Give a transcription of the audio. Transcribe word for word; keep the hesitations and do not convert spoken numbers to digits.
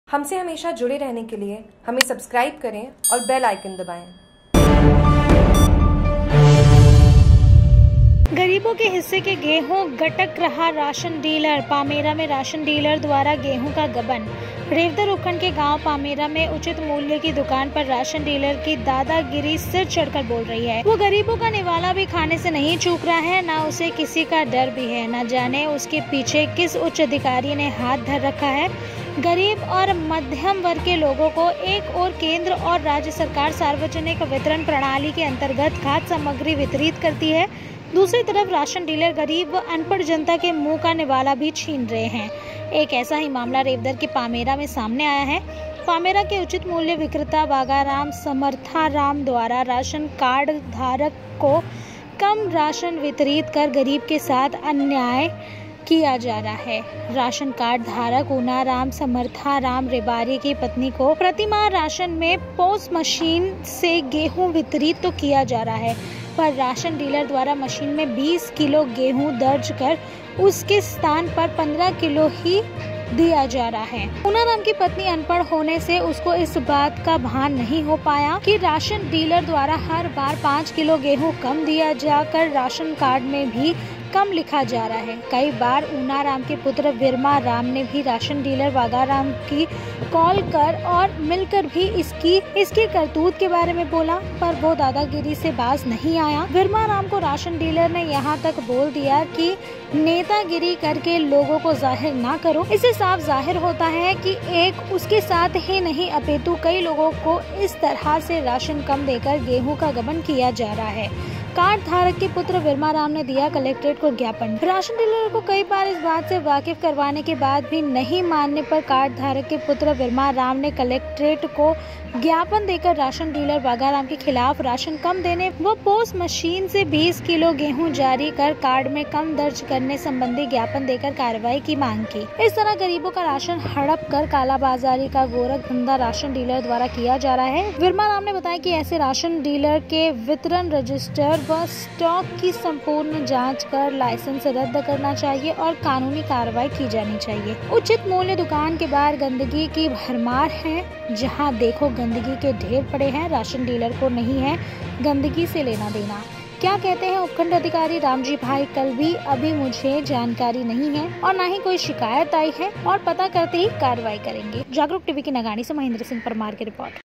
हमसे हमेशा जुड़े रहने के लिए हमें सब्सक्राइब करें और बेल आइकन दबाएं। गरीबों के हिस्से के गेहूं गटक रहा राशन डीलर। पामेरा में राशन डीलर द्वारा गेहूं का गबन। रेवदर उपखंड के गांव पामेरा में उचित मूल्य की दुकान पर राशन डीलर की दादागिरी सिर चढ़कर बोल रही है। वो गरीबों का निवाला भी खाने से नहीं चूक रहा है, ना उसे किसी का डर भी है। न जाने उसके पीछे किस उच्च अधिकारी ने हाथ धर रखा है। गरीब और मध्यम वर्ग के लोगों को एक और केंद्र और राज्य सरकार सार्वजनिक वितरण प्रणाली के अंतर्गत खाद्य सामग्री वितरित करती है, दूसरी तरफ राशन डीलर गरीब व अनपढ़ जनता के मुंह का निवाला भी छीन रहे हैं। एक ऐसा ही मामला रेवदर के पामेरा में सामने आया है। पामेरा के उचित मूल्य विक्रेता बागाराम समर्थाराम द्वारा राशन कार्ड धारक को कम राशन वितरित कर गरीब के साथ अन्याय किया जा रहा है। राशन कार्ड धारक ऊनाराम समर्थाराम रेबारी की पत्नी को प्रतिमाह राशन में पोस मशीन से गेहूं वितरित तो किया जा रहा है, पर राशन डीलर द्वारा मशीन में बीस किलो गेहूं दर्ज कर उसके स्थान पर पंद्रह किलो ही दिया जा रहा है। ऊनाराम की पत्नी अनपढ़ होने से उसको इस बात का भान नहीं हो पाया कि राशन डीलर द्वारा हर बार पाँच किलो गेहूं कम दिया जाकर राशन कार्ड में भी कम लिखा जा रहा है। कई बार ऊनाराम के पुत्र विरमा राम ने भी राशन डीलर बागाराम की कॉल कर और मिलकर भी इसकी इसकी करतूत के बारे में बोला, पर वो दादागिरी से बाज नहीं आया। विरमा राम को राशन डीलर ने यहाँ तक बोल दिया कि नेतागिरी करके लोगों को जाहिर ना करो। इससे साफ जाहिर होता है कि एक उसके साथ ही नहीं अपितु कई लोगों को इस तरह से राशन कम देकर गेहूं का गबन किया जा रहा है। कार्ड धारक के पुत्र विरमा राम ने दिया कलेक्ट्रेट को ज्ञापन। राशन डीलर को कई बार इस बात से वाकिफ करवाने के बाद भी नहीं मानने पर कार्ड धारक के पुत्र विरमा राम ने कलेक्ट्रेट को ज्ञापन देकर राशन डीलर बागाराम के खिलाफ राशन कम देने व पोस्ट मशीन से बीस किलो गेहूं जारी कर कार्ड में कम दर्ज करने संबंधी ज्ञापन देकर कार्रवाई की मांग की। इस तरह गरीबों का राशन हड़प कर कालाबाजारी का गोरख धंधा राशन डीलर द्वारा किया जा रहा है। विरमा राम ने बताया कि ऐसे राशन डीलर के वितरण रजिस्टर व स्टॉक की संपूर्ण जांच कर लाइसेंस रद्द करना चाहिए और कानूनी कार्रवाई की जानी चाहिए। उचित मूल्य दुकान के बाहर गंदगी की भरमार है, जहां देखो गंदगी के ढेर पड़े हैं। राशन डीलर को नहीं है गंदगी से लेना देना। क्या कहते हैं उपखंड अधिकारी रामजी भाई कलवी, अभी मुझे जानकारी नहीं है और न ही कोई शिकायत आई है और पता करते ही कार्रवाई करेंगे। जागरूक टीवी की नगानी से महेंद्र सिंह परमार की रिपोर्ट।